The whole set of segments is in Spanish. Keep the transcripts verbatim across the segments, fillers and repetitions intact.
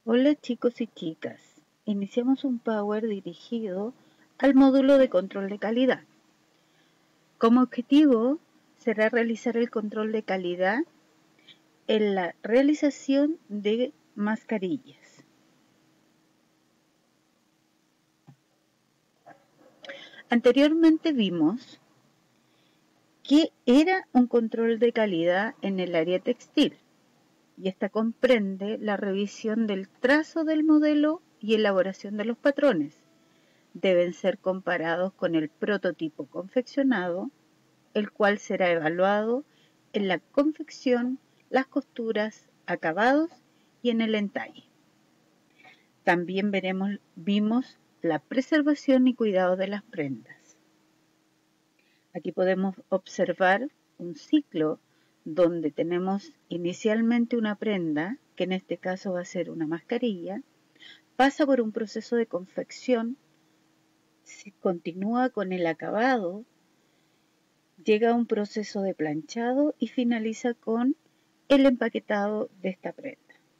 Hola chicos y chicas, iniciamos un Power dirigido al módulo de control de calidad. Como objetivo será realizar el control de calidad en la realización de mascarillas. Anteriormente vimos que era un control de calidad en el área textil y esta comprende la revisión del trazo del modelo y elaboración de los patrones. Deben ser comparados con el prototipo confeccionado, el cual será evaluado en la confección, las costuras, acabados y en el entalle. También veremos, vimos la preservación y cuidado de las prendas. Aquí podemos observar un ciclo donde tenemos inicialmente una prenda, que en este caso va a ser una mascarilla, pasa por un proceso de confección, se continúa con el acabado, llega a un proceso de planchado y finaliza con el empaquetado de esta prenda.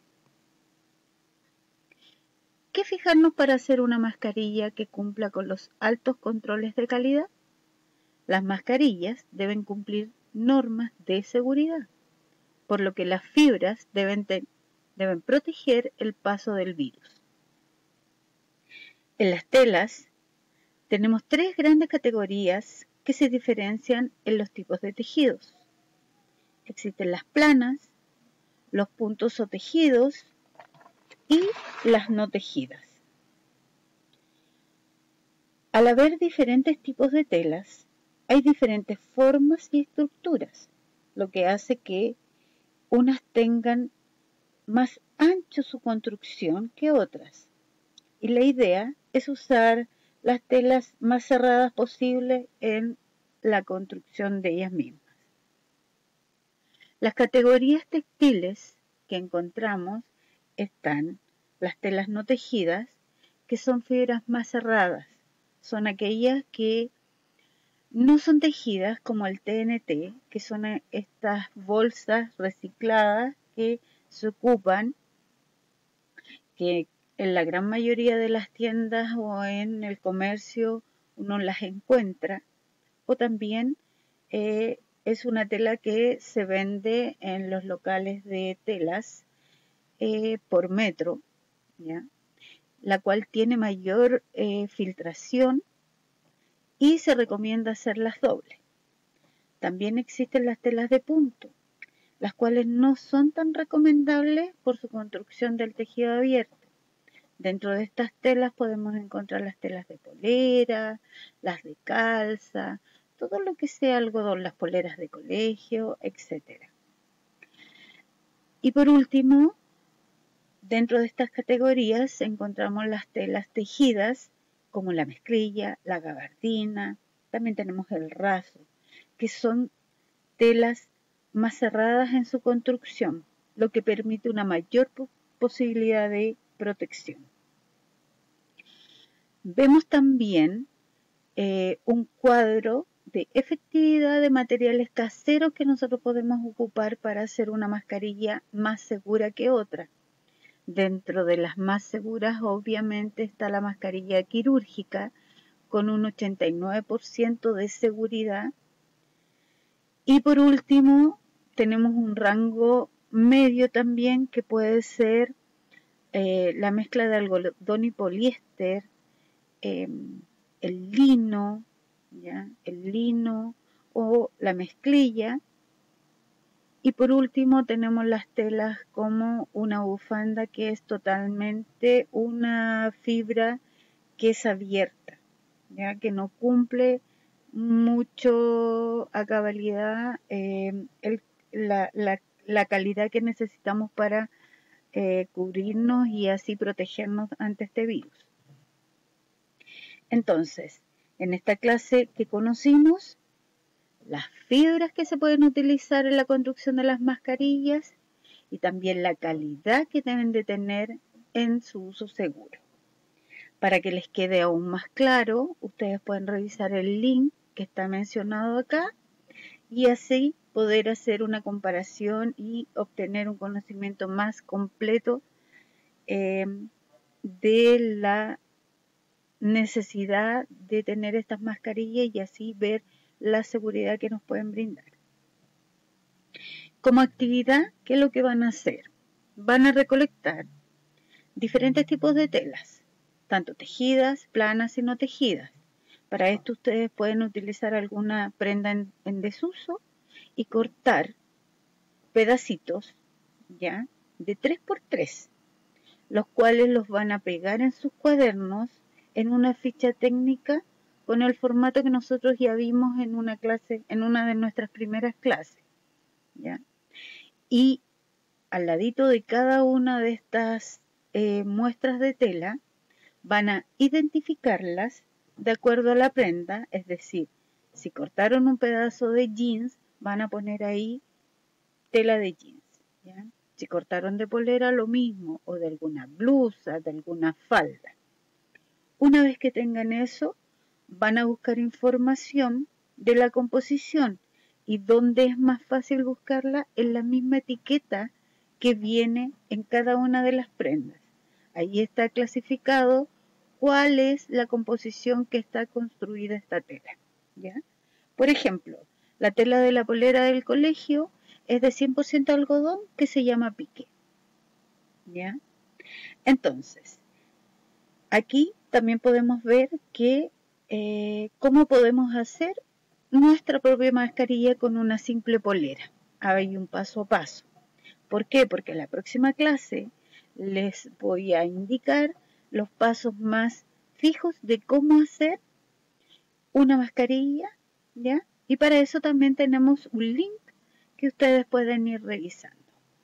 ¿Qué fijarnos para hacer una mascarilla que cumpla con los altos controles de calidad? Las mascarillas deben cumplir normas de seguridad, por lo que las fibras deben, deben proteger el paso del virus. En las telas tenemos tres grandes categorías que se diferencian en los tipos de tejidos. Existen las planas, los puntos o tejidos y las no tejidas. Al haber diferentes tipos de telas, hay diferentes formas y estructuras, lo que hace que unas tengan más ancho su construcción que otras. Y la idea es usar las telas más cerradas posible en la construcción de ellas mismas. Las categorías textiles que encontramos están las telas no tejidas, que son fibras más cerradas. Son aquellas que no son tejidas como el T N T, que son estas bolsas recicladas que se ocupan, que en la gran mayoría de las tiendas o en el comercio uno las encuentra, o también eh, es una tela que se vende en los locales de telas eh, por metro, ¿ya? La cual tiene mayor eh, filtración y se recomienda hacerlas dobles. También existen las telas de punto, las cuales no son tan recomendables por su construcción del tejido abierto. Dentro de estas telas podemos encontrar las telas de polera, las de calza, todo lo que sea algodón, las poleras de colegio, etcétera. Y por último, dentro de estas categorías encontramos las telas tejidas, como la mezclilla, la gabardina, también tenemos el raso, que son telas más cerradas en su construcción, lo que permite una mayor posibilidad de protección. Vemos también eh, un cuadro de efectividad de materiales caseros que nosotros podemos ocupar para hacer una mascarilla más segura que otra. Dentro de las más seguras, obviamente, está la mascarilla quirúrgica con un ochenta y nueve por ciento de seguridad. Y por último, tenemos un rango medio también que puede ser eh, la mezcla de algodón y poliéster, eh, el lino, ¿ya? el lino o la mezclilla. Y por último tenemos las telas como una bufanda que es totalmente una fibra que es abierta, ya que no cumple mucho a cabalidad eh, el, la, la, la calidad que necesitamos para eh, cubrirnos y así protegernos ante este virus. Entonces, en esta clase que conocimos, las fibras que se pueden utilizar en la construcción de las mascarillas y también la calidad que deben de tener en su uso seguro. Para que les quede aún más claro, ustedes pueden revisar el link que está mencionado acá y así poder hacer una comparación y obtener un conocimiento más completo eh, de la necesidad de tener estas mascarillas y así ver la seguridad que nos pueden brindar. Como actividad, ¿qué es lo que van a hacer? Van a recolectar diferentes tipos de telas, tanto tejidas, planas y no tejidas. Para esto ustedes pueden utilizar alguna prenda en, en desuso y cortar pedacitos, ¿ya? De tres por tres, los cuales los van a pegar en sus cuadernos en una ficha técnica con el formato que nosotros ya vimos en una clase, en una de nuestras primeras clases, ¿ya? Y al ladito de cada una de estas eh, muestras de tela van a identificarlas de acuerdo a la prenda, es decir, si cortaron un pedazo de jeans, van a poner ahí tela de jeans, ¿ya? Si cortaron de polera, lo mismo, o de alguna blusa, de alguna falda. Una vez que tengan eso, van a buscar información de la composición y donde es más fácil buscarla en la misma etiqueta que viene en cada una de las prendas. Ahí está clasificado cuál es la composición que está construida esta tela, ¿ya? Por ejemplo, la tela de la polera del colegio es de cien por ciento algodón que se llama pique, ¿ya? Entonces, aquí también podemos ver que eh, cómo podemos hacer nuestra propia mascarilla con una simple polera. Hay un paso a paso. ¿Por qué? Porque en la próxima clase les voy a indicar los pasos más fijos de cómo hacer una mascarilla, ¿ya? Y para eso también tenemos un link que ustedes pueden ir revisando.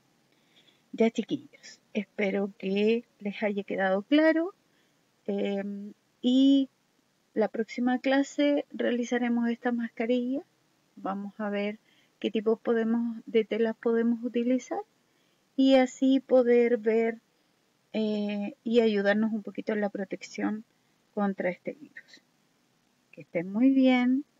Ya, chiquillos, espero que les haya quedado claro. Eh, y la próxima clase realizaremos esta mascarilla. Vamos a ver qué tipo podemos, de telas podemos utilizar y así poder ver eh, y ayudarnos un poquito en la protección contra este virus. Que estén muy bien.